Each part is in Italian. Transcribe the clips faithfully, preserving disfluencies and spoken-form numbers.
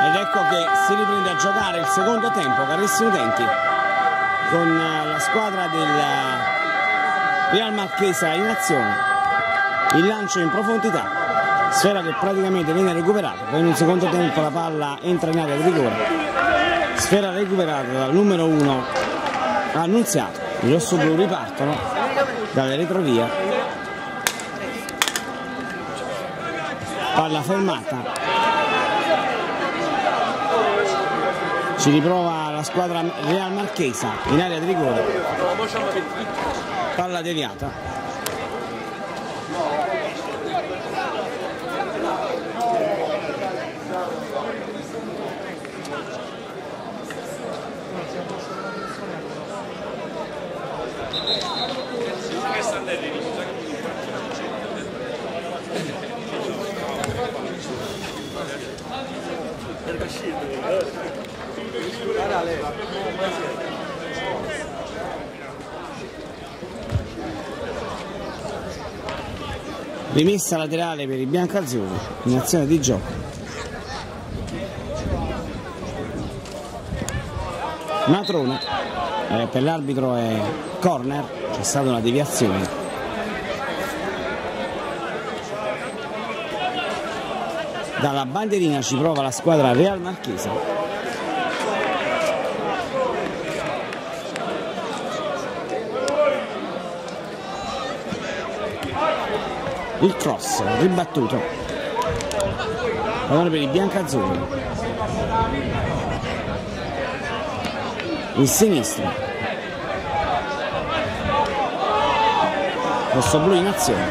Ed ecco che si riprende a giocare il secondo tempo, carissimi utenti, con la squadra del Real Marchesa in azione. Il lancio in profondità, sfera che praticamente viene recuperata, poi in un secondo tempo la palla entra in area di rigore, sfera recuperata dal numero uno Annunziato. I rossoblu ripartono dalle retrovie, palla fermata, ci riprova la squadra Real Marchesa in area di rigore, palla deviata. Rimessa laterale per i biancazzurri in azione di gioco. Matrone, eh, per l'arbitro è corner, c'è stata una deviazione. Dalla bandierina ci prova la squadra Real Marchesa. Il cross ribattuto, pallone per i biancazzurri, il sinistro, rossoblu in azione,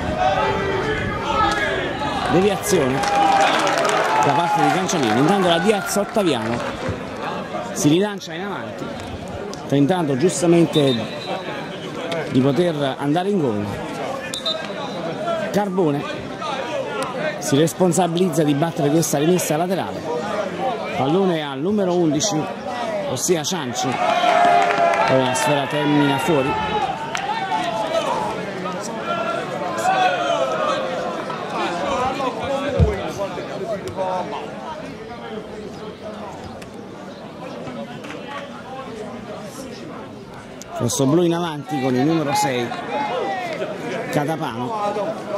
deviazione da parte di Cancialini. Intanto la Diaz Ottaviano si rilancia in avanti, tentando giustamente di poter andare in gol. Carbone si responsabilizza di battere questa rimessa laterale, pallone al numero undici, ossia Cianci, poi la sfera termina fuori. Rossoblu in avanti con il numero sei Catapano.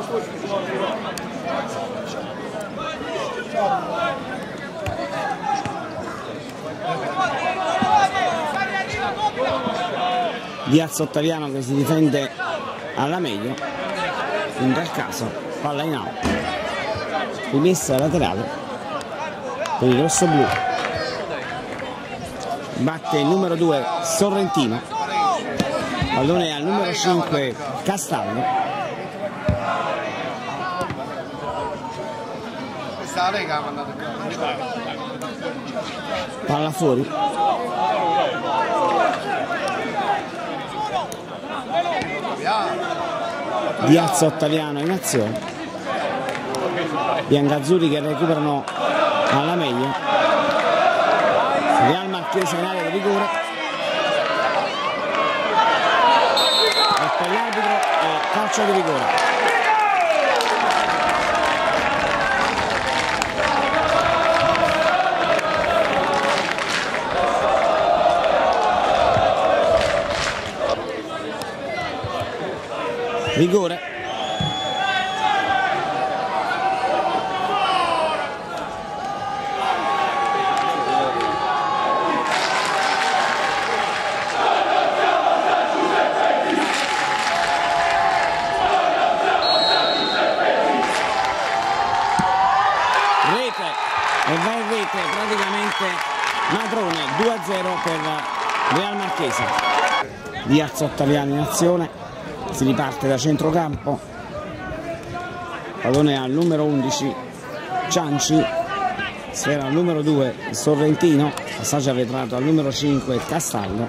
Diaz Ottaviano che si difende alla meglio, in tal caso palla in out, rimessa laterale per il rossoblu. Batte il numero due Sorrentino, pallone al numero cinque Castaldo. Palla fuori. Diaz Ottaviano in azione. Biancazzurri che recuperano alla meglio. Real Marchesa in area di rigore. E per l'arbitro è calcio di rigore. Rigore. Rete e va in rete praticamente Matrone, due a zero per Real Marchesa. Diaz Ottaviano in azione. Si riparte da centrocampo, pallone al numero undici Cianci, sfera al numero due Sorrentino, passaggio arretrato al numero cinque Castaldo.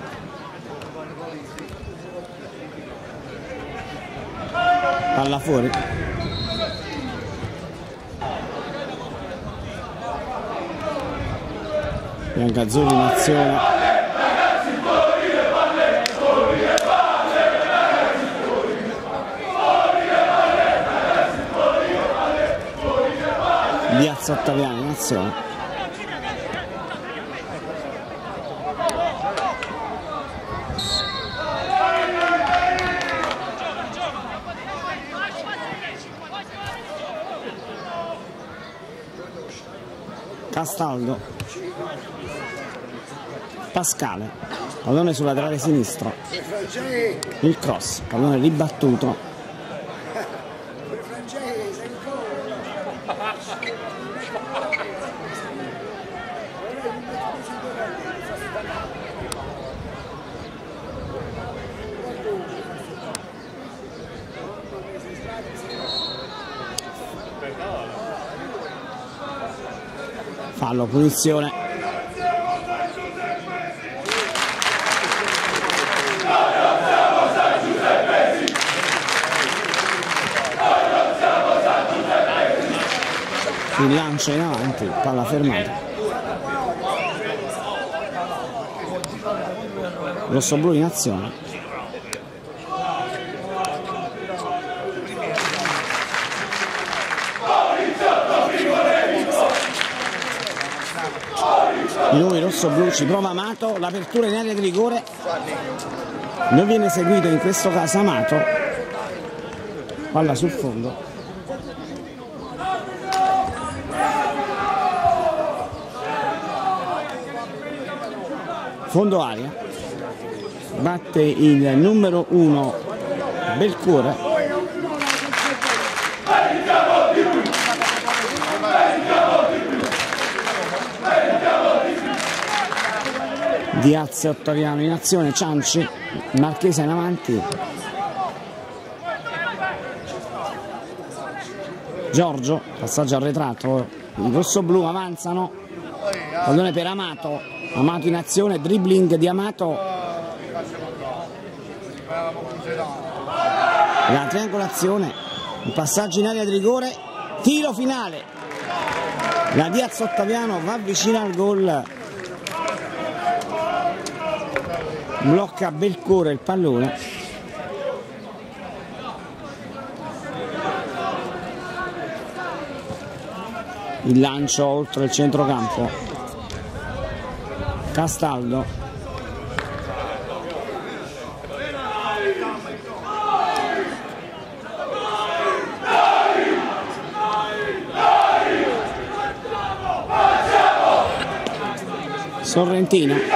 Palla fuori. Biancazzurri in azione. Diaz Ottaviano in azione. Castaldo, Pascale, pallone sul laterale sinistro, il cross, pallone ribattuto. Fallo, punizione. Il lancio in avanti, palla fermata. Rossoblu in azione. Di nuovo il rossoblu, ci prova Amato, l'apertura in area di rigore non viene eseguito in questo caso Amato, palla sul fondo. Fondo area, batte il numero uno Belcuore. Diaz e Ottaviano in azione, Cianci, Marchesa in avanti, Giorgio, passaggio arretrato, il rossoblu avanzano, pallone per Amato, Amato in azione, dribbling di Amato, la triangolazione, il passaggio in area di rigore, tiro finale, la Diaz Ottaviano va vicino al gol. Blocca Belcuore il pallone. Il lancio oltre il centrocampo. Castaldo. Sorrentino.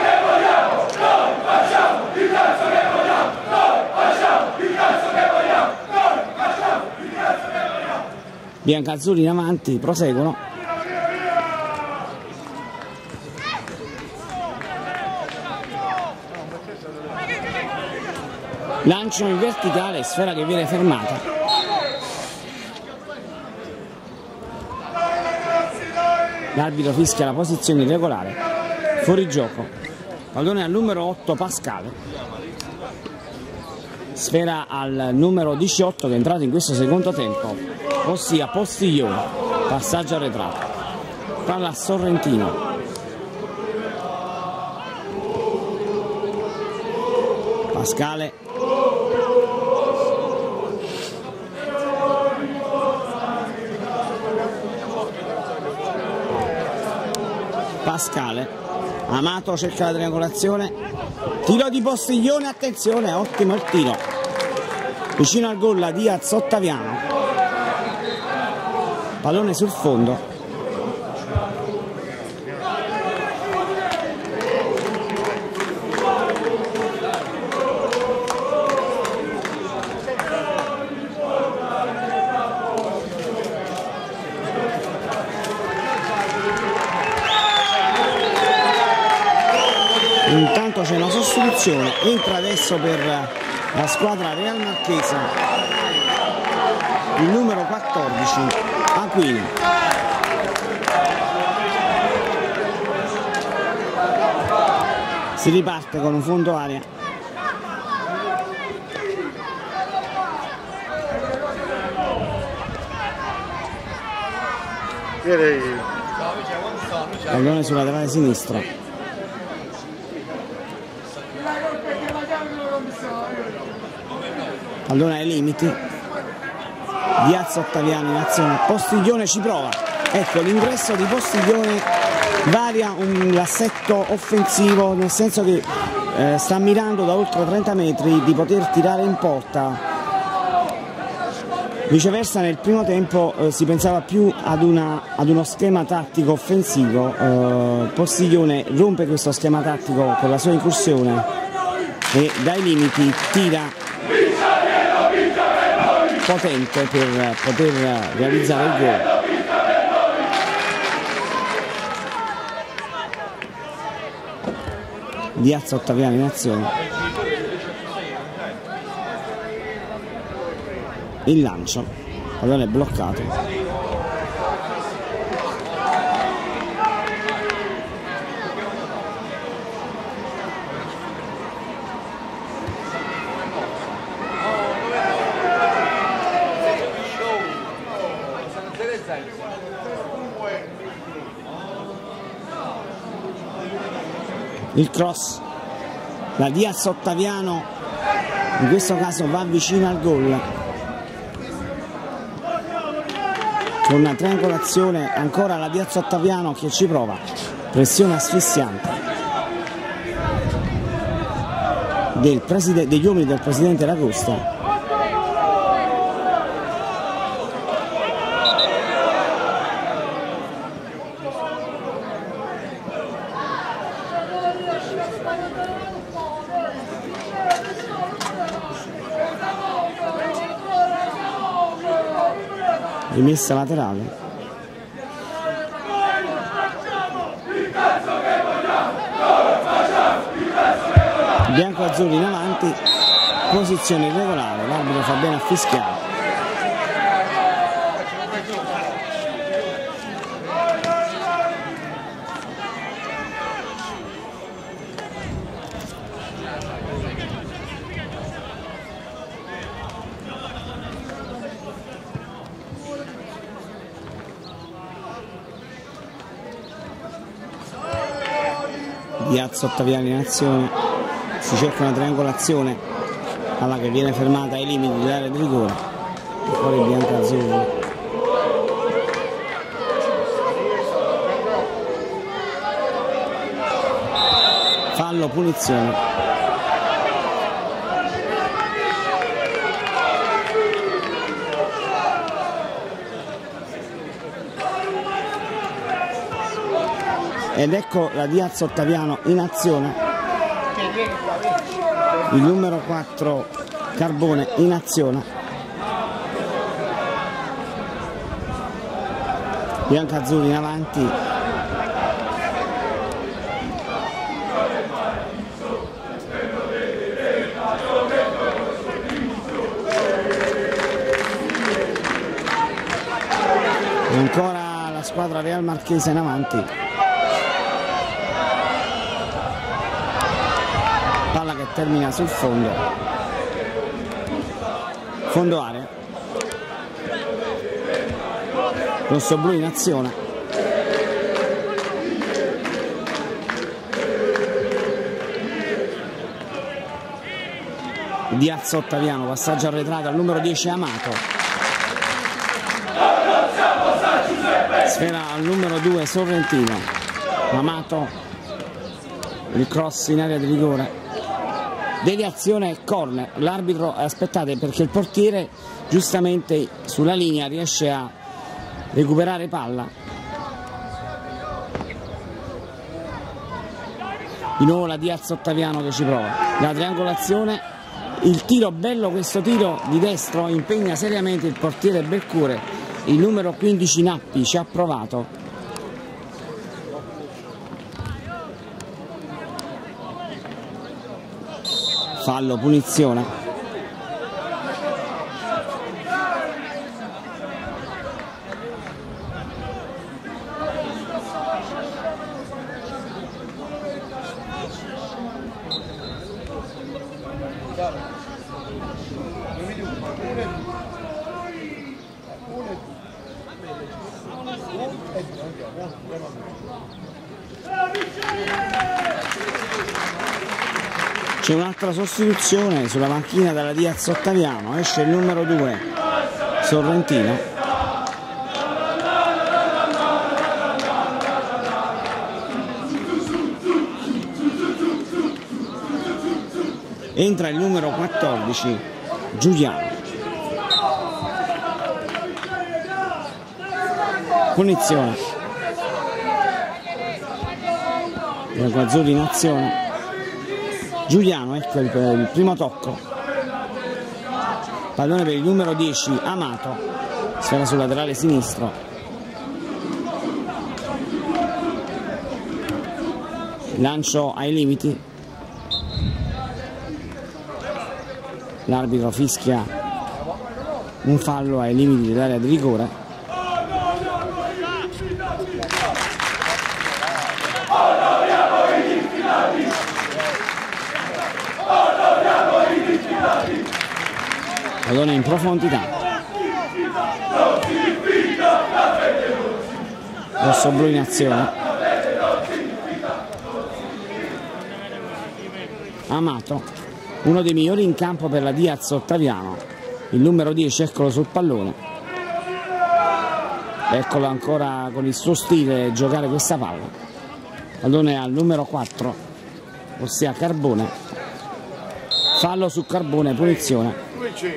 Biancazzurri in avanti, proseguono. Lancio in verticale, sfera che viene fermata. L'arbitro fischia la posizione irregolare. Fuori gioco. Pallone al numero otto Pascale. Sfera al numero diciotto che è entrato in questo secondo tempo, ossia Postiglione, passaggio arretrato, palla a Sorrentino, Pascale, Pascale, Amato cerca la triangolazione, tiro di Postiglione, attenzione, ottimo il tiro, vicino al gol la Diaz Ottaviano, pallone sul fondo. Intanto c'è una sostituzione, entra adesso per la squadra Real Marchesa il numero quattordici Aquino. Si riparte con un fondo area. Pallone sulla laterale sinistra. Pallone ai limiti, Diaz Ottaviano in azione, Postiglione ci prova, ecco l'ingresso di Postiglione varia l'assetto offensivo, nel senso che eh, sta mirando da oltre trenta metri di poter tirare in porta. Viceversa nel primo tempo eh, si pensava più ad, una, ad uno schema tattico offensivo, eh, Postiglione rompe questo schema tattico con la sua incursione e dai limiti tira potente per poter realizzare il gol. Diaz Ottaviano in azione. Il lancio, pallone bloccato. Il cross, la Diaz Ottaviano in questo caso va vicino al gol. Con una triangolazione, ancora la Diaz Ottaviano che ci prova, pressione asfissiante del degli uomini del presidente Ragosta. Rimessa laterale. Bianco-azzurri in avanti, posizione irregolare, l'arbitro fa bene a fischiare. Diaz Ottaviano in azione, si cerca una triangolazione alla che viene fermata ai limiti dell'area di rigore e poi il bianco-azzurro. Fallo, punizione. Ed ecco la Diaz Ottaviano in azione, il numero quattro Carbone in azione, bianco-azzurri in avanti, e ancora la squadra Real Marchese in avanti. Palla che termina sul fondo, fondo area, rosso-blu in azione, Diaz Ottaviano, passaggio arretrato al numero dieci Amato, sfera al numero due Sorrentino, Amato, il cross in area di rigore. Deviazione corner, l'arbitro, aspettate perché il portiere giustamente sulla linea riesce a recuperare palla. Di nuovo la Diaz Ottaviano che ci prova, la triangolazione, il tiro bello, questo tiro di destro impegna seriamente il portiere Belcure, il numero quindici Nappi ci ha provato. Fallo, punizione. C'è un'altra sostituzione sulla panchina della Diaz Ottaviano, esce il numero due Sorrentino. Entra il numero quattordici Giuliano. punizione. Biancazzurri in azione. Giuliano, ecco il, il primo tocco. Pallone per il numero dieci Amato, sfera sul laterale sinistro. Lancio ai limiti. L'arbitro fischia un fallo ai limiti dell'area di rigore. Pallone in profondità. Rosso blu in azione. Amato, uno dei migliori in campo per la Diaz Ottaviano, il numero dieci, eccolo sul pallone. Eccolo ancora con il suo stile giocare questa palla. Pallone al numero quattro, ossia Carbone. Fallo su Carbone, punizione.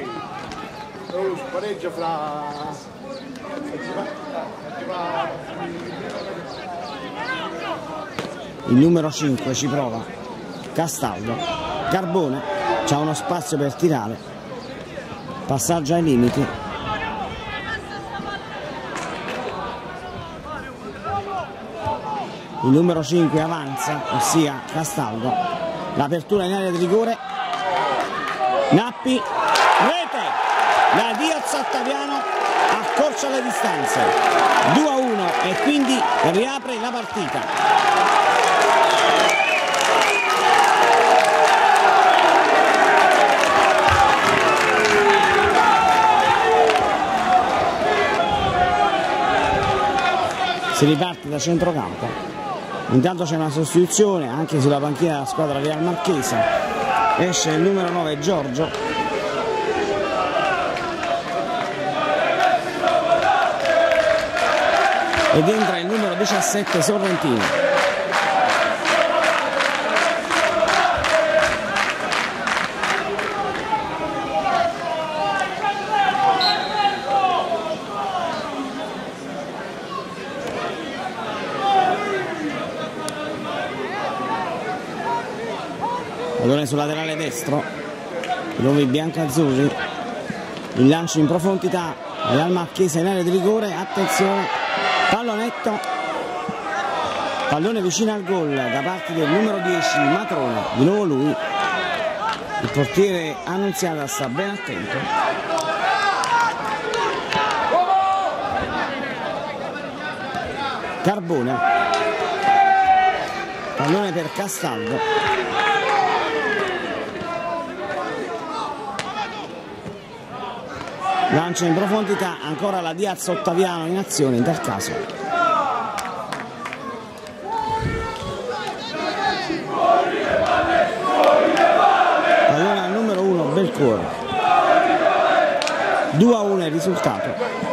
Il numero cinque ci prova Castaldo. Carbone c'ha uno spazio per tirare, passaggio ai limiti. Il numero cinque avanza, ossia Castaldo. L'apertura in area di rigore. Nappi, rete, la Diaz Ottaviano accorcia le distanze, due a uno e quindi riapre la partita. Si riparte da centrocampo. Intanto c'è una sostituzione anche sulla panchina della squadra Real Marchesa. Esce il numero nove Giorgio. Ed entra il numero diciassette Sorrentino. Pallone sul laterale destro, dove i biancazzurri, il lancio in profondità, Real Marchesa in area di rigore, attenzione, pallonetto, pallone vicino al gol da parte del numero dieci Matrone, di nuovo lui, il portiere Annunziata sta ben attento. Carbone, pallone per Castaldo. Lancio in profondità, ancora la Diaz Ottaviano in azione in tal caso. Pallone al numero uno Belcuore. due a uno il risultato.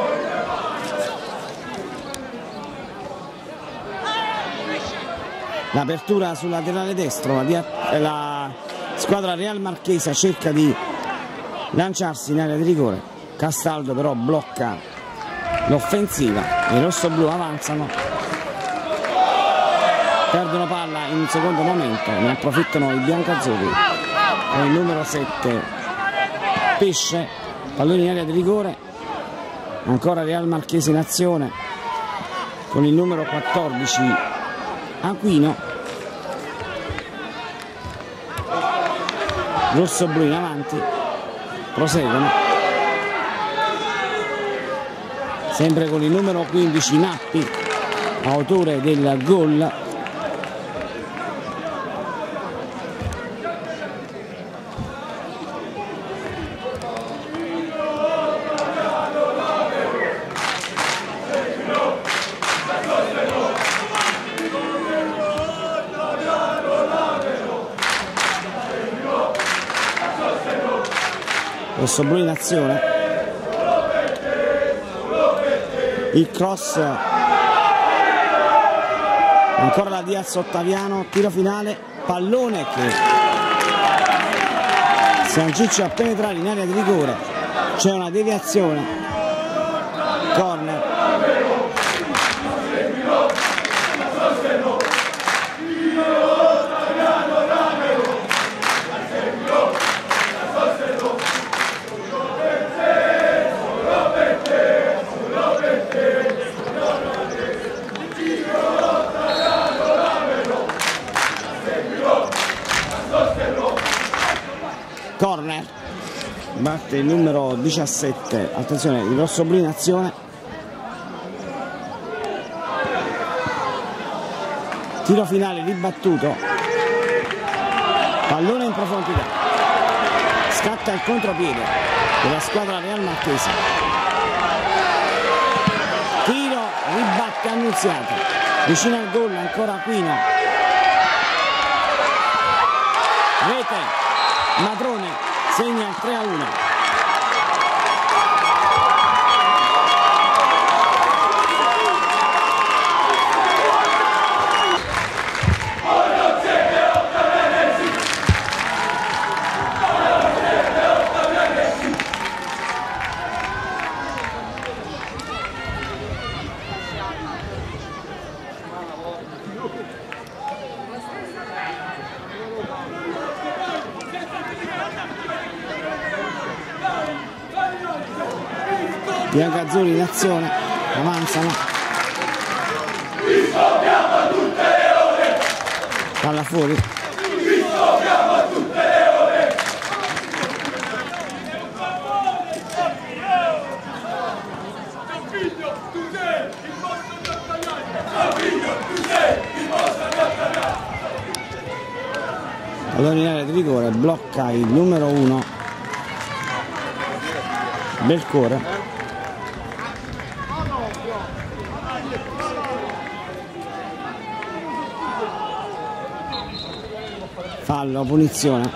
L'apertura sul laterale destro, la, la squadra Real Marchesa cerca di lanciarsi in area di rigore. Castaldo però blocca l'offensiva, i rossoblu avanzano, perdono palla in un secondo momento, ne approfittano i biancazzurri con il numero sette Pesce, pallone in area di rigore, ancora Real Marchese in azione con il numero quattordici Aquino, rossoblu in avanti, proseguono. Sempre con il numero quindici Nappi, autore del gol. Rossoblu in azione. Il cross, ancora la Diaz Ottaviano, tiro finale, pallone che si anciccia a penetrare in area di rigore, c'è una deviazione, corner, corner, batte il numero diciassette, attenzione, il rossoblù in azione, tiro finale ribattuto, pallone in profondità, scatta il contropiede della squadra Real Marchese, tiro, ribatte Annunziata, vicino al gol ancora Aquino, rete, Madrone segna il tre a uno. Biancazzurri in azione, avanzano, palla fuori, pallone in area di rigore, blocca il numero uno Belcore. Fallo, punizione.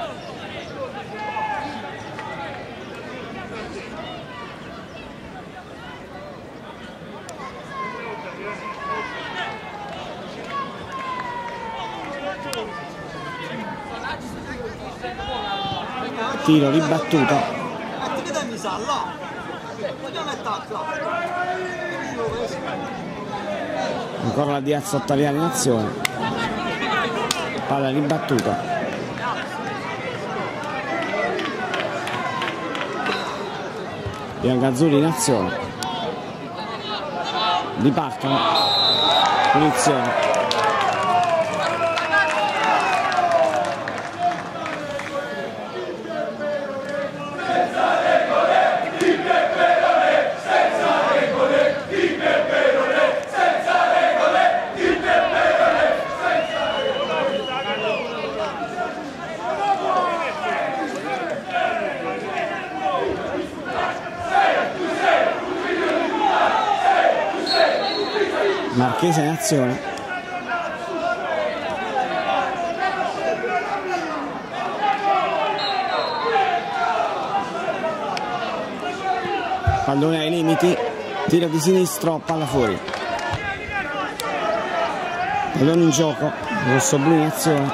Tiro ribattuto. Ancora la Diaz Ottaviani in azione. Palla ribattuta. Biancazzurri in azione, ripartono, punizione. Senza regole, di peperone, senza regole, di peperone, senza regole, di peperone, senza Marchese in azione, pallone ai limiti, tiro di sinistro, palla fuori, pallone in gioco, rossoblù in azione,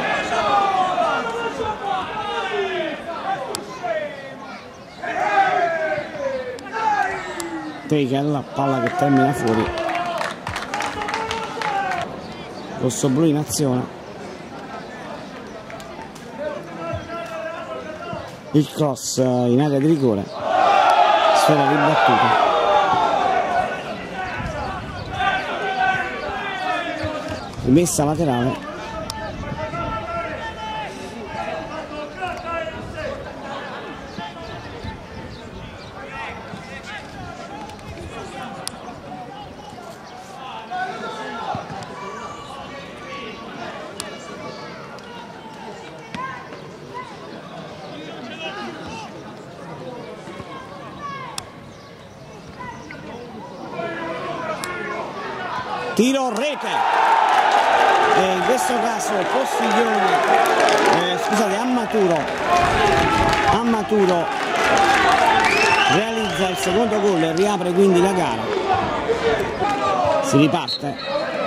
Tegel, palla che termina fuori, rossoblù in azione, il cross in area di rigore, sfera ribattuta, rimessa laterale, tiro, rete, e in questo caso Postiglione, eh, scusate, Ammaturo, Ammaturo realizza il secondo gol e riapre quindi la gara, si riparte,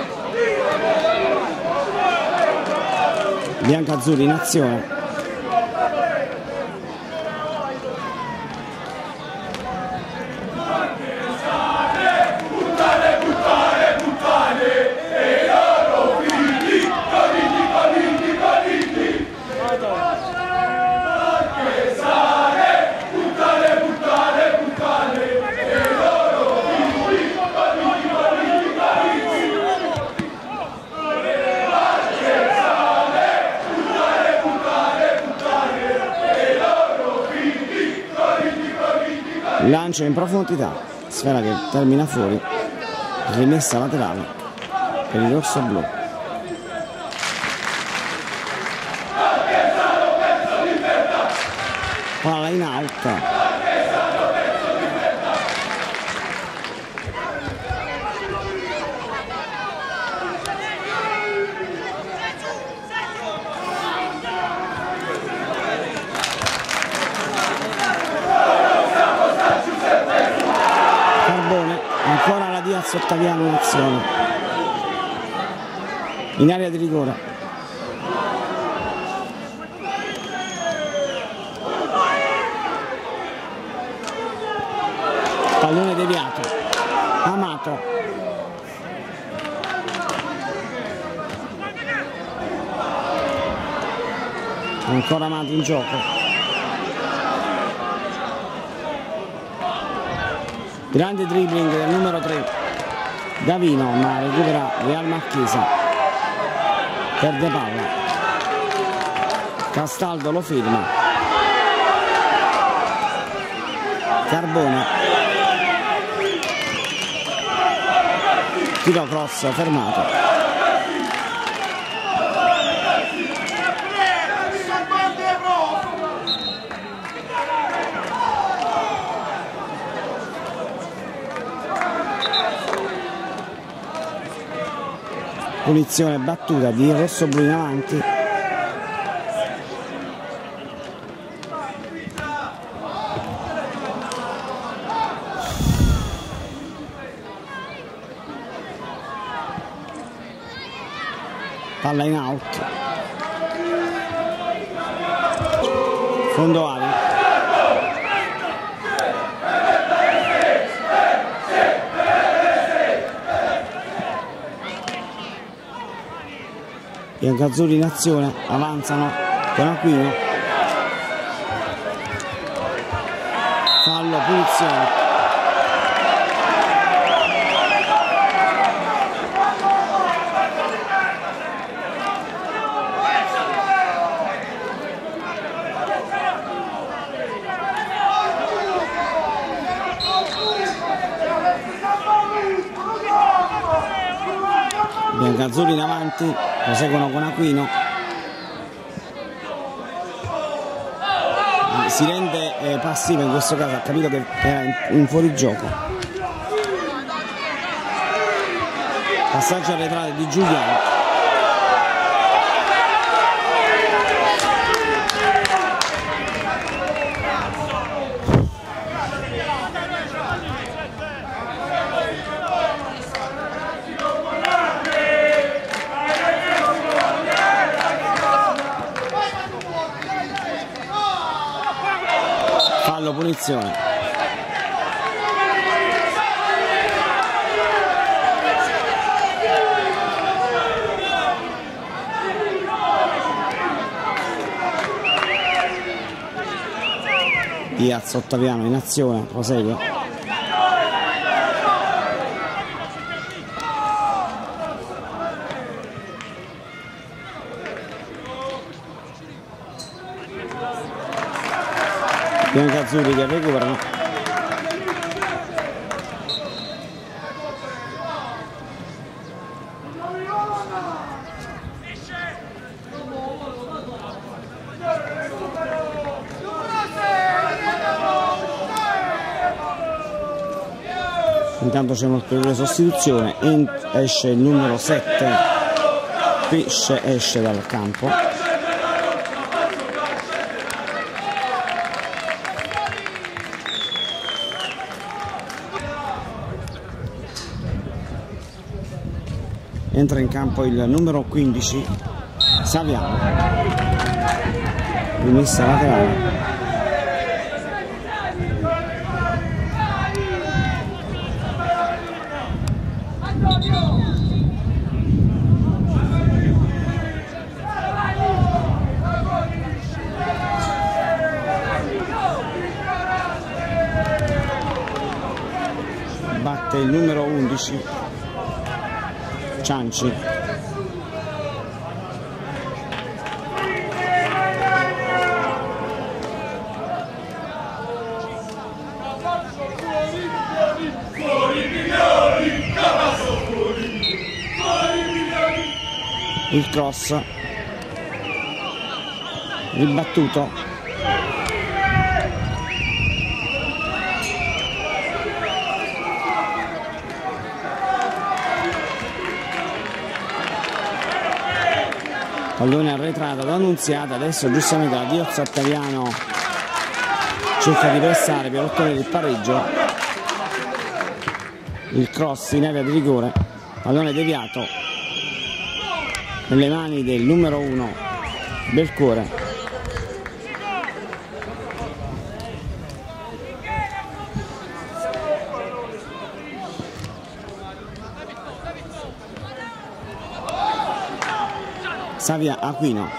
biancazzurri in azione, lancio in profondità, sfera che termina fuori, rimessa laterale per il rossoblu. Palla in out. Carbone, ancora la Diaz Ottaviano in azione, in area di rigore. Pallone deviato, Amato, ancora Amato in gioco. Grande dribbling del numero tre Davino, ma recupera Real Marchesa, perde palla, Castaldo lo firma, Carbone, tiro cross fermato. Punizione battuta di rossoblu in avanti. Palla in out. Fondo ali. Biancazzurri in azione, avanzano con Aquino, fallo, punizione. Biancazzurri in avanti, proseguono con Aquino, si rende eh, passivo in questo caso, ha capito che era in, in fuorigioco. Passaggio arretrato di Giuliano. Punizione. Diaz Ottaviano in azione, prosegue. Biancazzurri che recuperano. Intanto c'è un'ulteriore sostituzione, esce il numero sette, Pesce esce dal campo. Entra in campo il numero quindici, Saviano, rimessa laterale. Batte il numero undici, Cianci. il cross ribattuto, pallone arretrato da Annunziata. Adesso giustamente la Diozza Ottaviano cerca di pressare per ottenere il pareggio, il cross in area di rigore, pallone deviato nelle mani del numero uno Belcuore. Savia Aquino.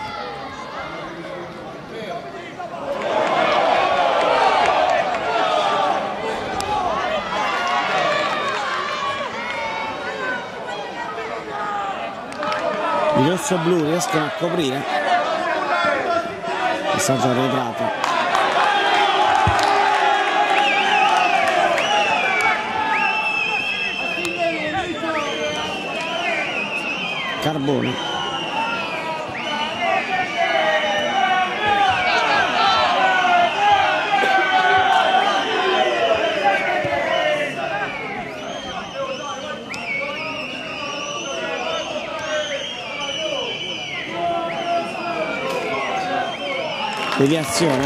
I rossoblu riescono a coprire, passaggio arretrato, Carbone, deviazione,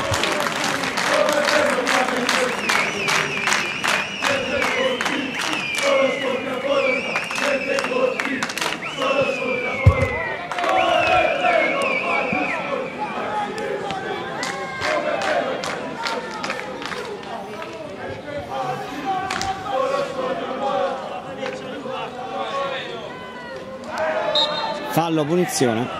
fallo, punizione.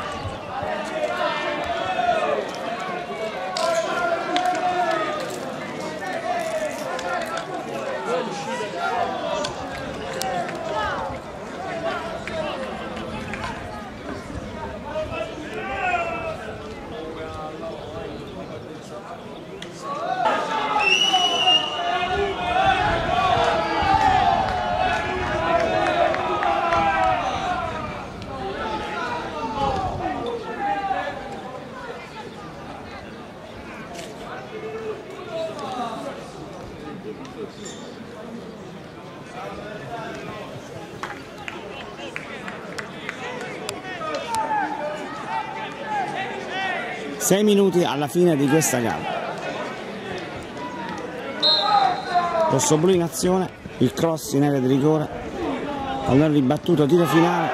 sei minuti alla fine di questa gara. Rossoblu in azione, il cross in area di rigore, pallone ribattuto, tiro finale.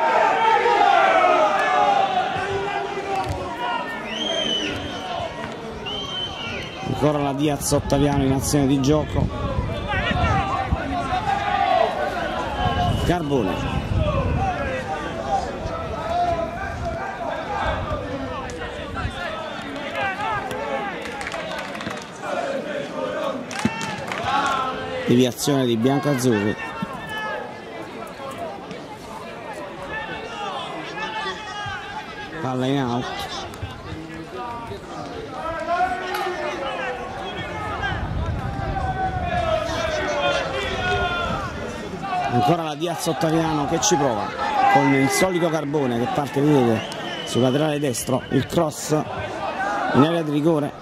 Ancora la Diaz Ottaviano in azione di gioco. Carbone. Deviazione di biancazzurri. Palla in out. Ancora la Diaz Ottaviano che ci prova con il solito Carbone che parte, vedete, sul laterale destro, il cross in area di rigore.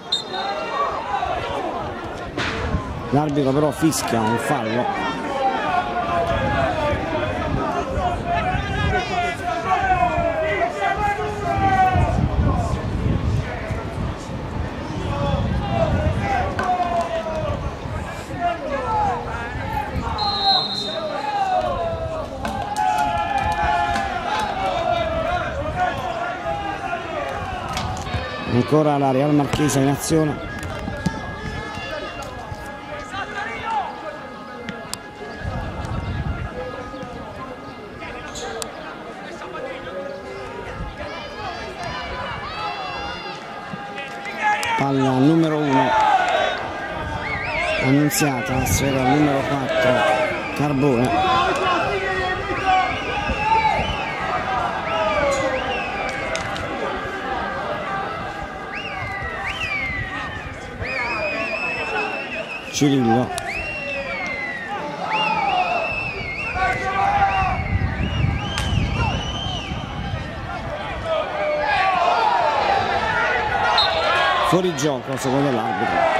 L'arbitro però fischia un fallo. Ancora la Real Marchesa in azione. Palla numero uno Annunziata, sfera numero quattro Carbone. Cirillo. fuori gioco secondo l'arbitro.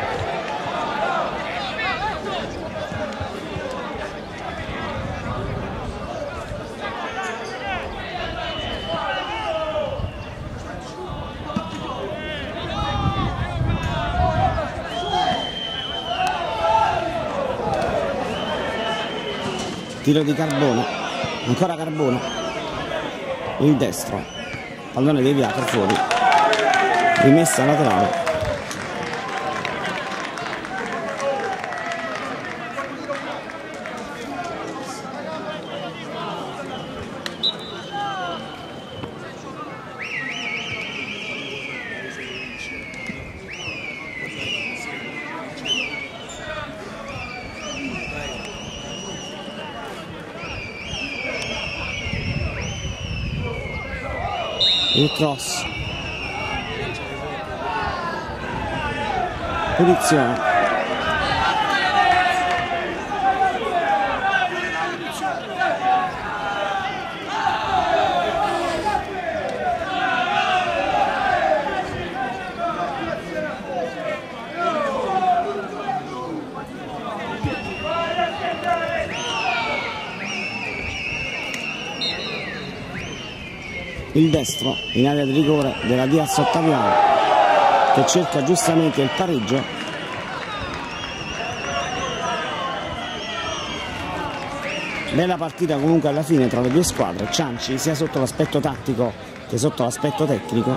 Tiro di Carbone, ancora Carbone, il destro, pallone deviato fuori, rimessa laterale. Il cross, punizione, il destro in area di rigore della Diaz Ottaviano, che cerca giustamente il pareggio. Bella partita comunque alla fine tra le due squadre, Cianci sia sotto l'aspetto tattico che sotto l'aspetto tecnico.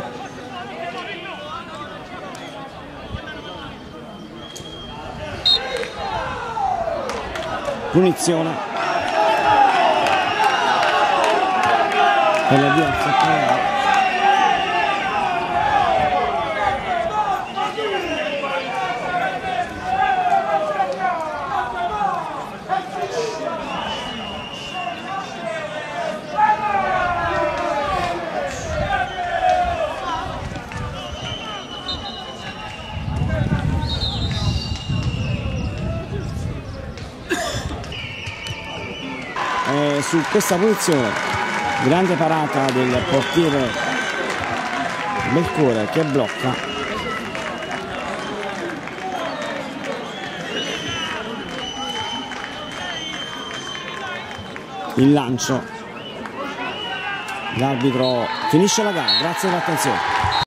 Punizione per la Diaz Ottaviano. Eh, su questa posizione grande parata del portiere Belcore che blocca, il lancio, l'arbitro finisce la gara, grazie per l'attenzione.